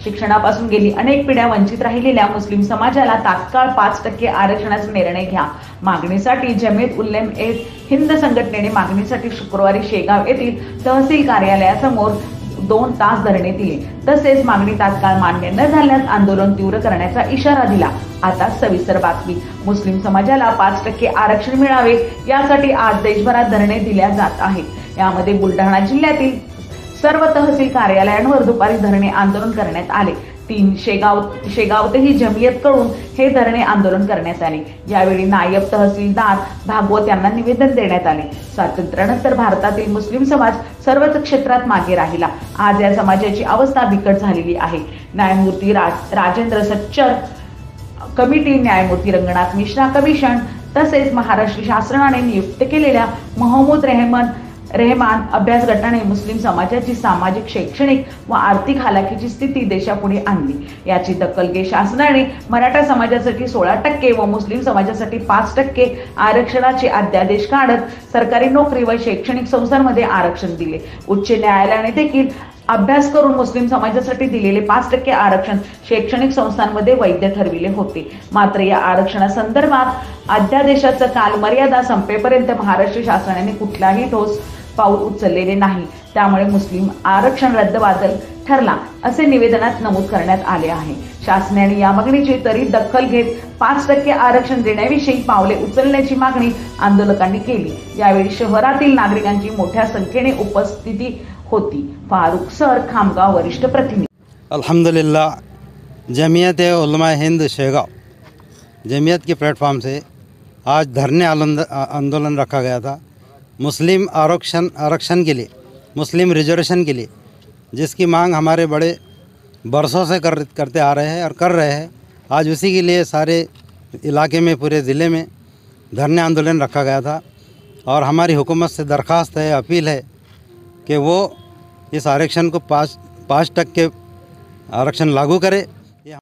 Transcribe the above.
शिक्षणापासून गेली अनेक पिढ्या वंचित राहिलेल्या मुस्लिम समाजाला तात्काळ 5% आरक्षणाचा निर्णय घ्या मागणीसाठी जमीयत उलेमा हिंद संघटनेने मागणीसाठी शुक्रवारी शेगाव येथील तहसील कार्यालयासमोर 2 तास धरणे दिले। तसेच मागणी तात्काळ मान्य न झाल्यास आंदोलन तीव्र करण्याचा इशारा दिला। आता सविस्तर बातमी। मुस्लिम समाजाला 5% आरक्षण मिळावे यासाठी आज देशभरात धरणे दिल्या जात आहेत। यामध्ये बुलढाणा जिल्ह्यातील सर्व तहसील कार्यालयांवर दुपारी धरणे आंदोलन करण्यात आले। 3 शेगावतही जमियतकडून हे धरणे आंदोलन करण्यात आले। यावेळी नायब तहसीलदार भागवत यांना निवेदन देण्यात आले। स्वातंत्र्यानंतर भारतातील मुस्लिम समाज सर्वच क्षेत्रात मागे राहिला। आज या समाजाची अवस्था बिकट झालेली आहे। न्यायमूर्ती राजेंद्र सच्चर कमिटी, न्यायमूर्ती रंगनाथ मिश्रा कमिशन तसेच महाराष्ट्र शासनाने नियुक्त केलेल्या महमूद रहमान अभ्यास गटाने मुस्लिम समाजाची सामाजिक, शैक्षणिक व आर्थिक हालाखीची स्थिती देशापुढे आणली। याची दखल घेत शासनाने मराठा समाजासाठी 16% व मुस्लिम समाजासाठी 5% आरक्षणाचे अध्यादेश काढत सरकारी नोकरी व शैक्षणिक संस्थांमध्ये आरक्षण दिले। उच्च न्यायालयाने देखील अभ्यास करून मुस्लिम समाजासाठी दिलेले 5% आरक्षण शैक्षणिक संस्थांमध्ये वैध ठरविले होते। मात्र या आरक्षणासंदर्भात अध्यादेशाचा कालमर्यादा संपेपर्यंत महाराष्ट्र शासनाने कुठलाही ठोस पाऊल उचललेले नाही। त्यामुळे मुस्लिम आरक्षण रद्दबातल ठरला असे निवेदनात नमूद करण्यात आले आहे। शासनाने या मागणीची त्वरित दखल घेत 5% आरक्षण देण्याविषयी पावले उचलण्याची मागणी आंदोलकांनी केली। यावेळी शहरातील नागरिकांची मोठ्या संख्येने उपस्थिती होती। फारुख सर, खामगाव वरिष्ठ प्रतिनिधी। अल्हम्दुलिल्लाह, जमीयत उलमा हिंद शेगाव जमीयत के प्लेटफॉर्म से आज धरने आंदोलन रखा गया था। मुस्लिम आरक्षण के लिए, मुस्लिम रिजर्वेशन के लिए, जिसकी मांग हमारे बड़े बरसों से करते आ रहे हैं और कर रहे हैं। आज उसी के लिए सारे इलाके में, पूरे ज़िले में धरने आंदोलन रखा गया था और हमारी हुकूमत से दरख्वास्त है, अपील है कि वो इस आरक्षण को 5% आरक्षण लागू करे